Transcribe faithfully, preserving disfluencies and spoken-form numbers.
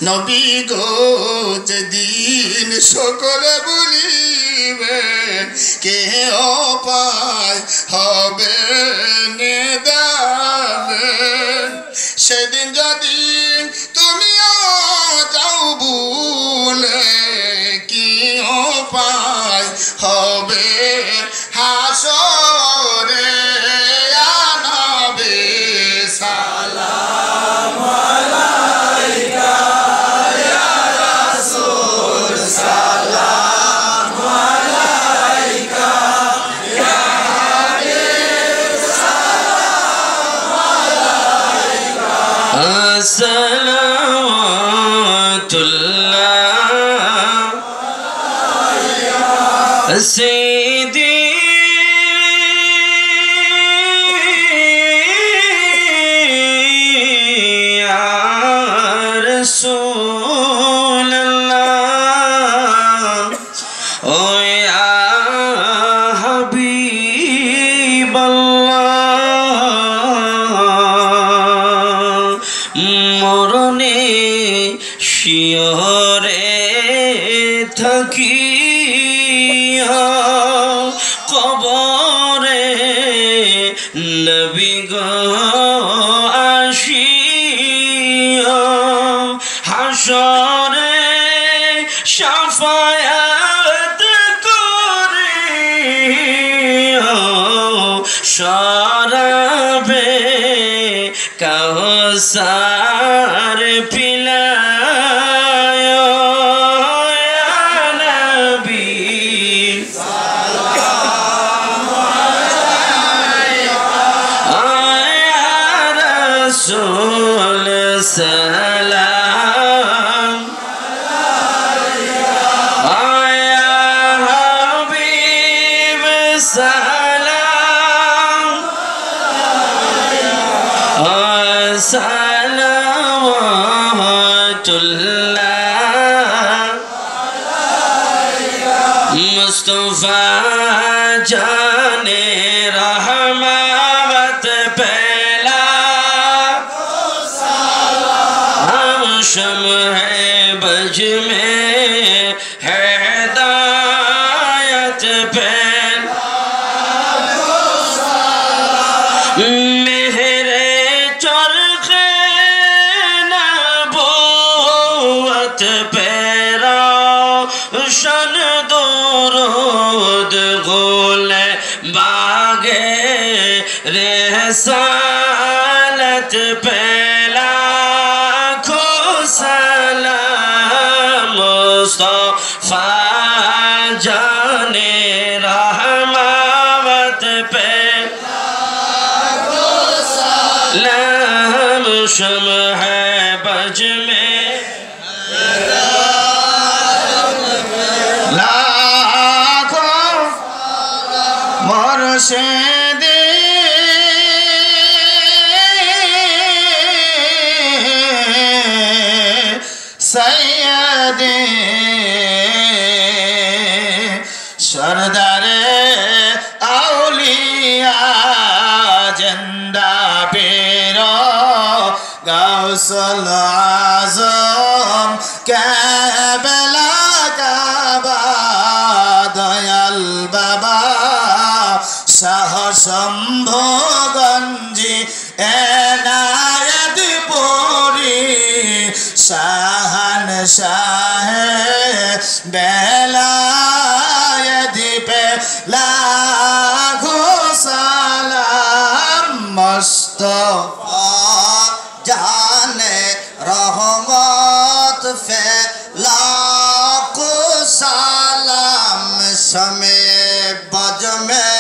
নবী গো যেদিন সকলে বলিবে কে অপায় হবে নেদানে সেদিন যদি তুমিও যাও ভুলে কি অপায় হবে হাসরে ইয়া নবী সালাম আলাইকা ইয়া রাসূল সালাম আলাইকা ইয়া হাবিব সালাম আলাইকা সালাওয়াতুল্লাহ سيدي يا رسول الله ويا حبيب الله مرني শিয়রে থাকি কবরে নবী গো আসিয়া হাসরে শাফায়াত করিয়া শরাবে কাউসার পিলায়া ইয়া নবী رسول سلام يا حبيب سلام صلوات الله مصطفى جانے رحمت پہلا شم ہے بج میں ہے ہدایت پہلا مہر چرخ نبوت پیرا شن درود غل باغ رسالت پہلا سلام مصطفیٰ جانے رحمت پہ سلام شم ہے بج میں لاکھوں مرشد سید سردار اولیاء زندہ پیرو غوث العظم کربلا কাবা দয়াল বাবা শাহ শম্ভুগঞ্জি এনায়েত পুরি শাহান শাহ বেলায়েত পে লাখো সালাম মুস্তাফা জানে রহমত ফে লাখো সালাম সমে বজ মে